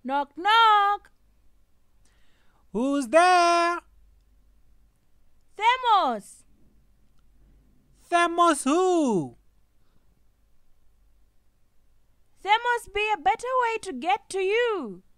Knock, knock. Who's there? Thermos. Thermos who? There must be a better way to get to you.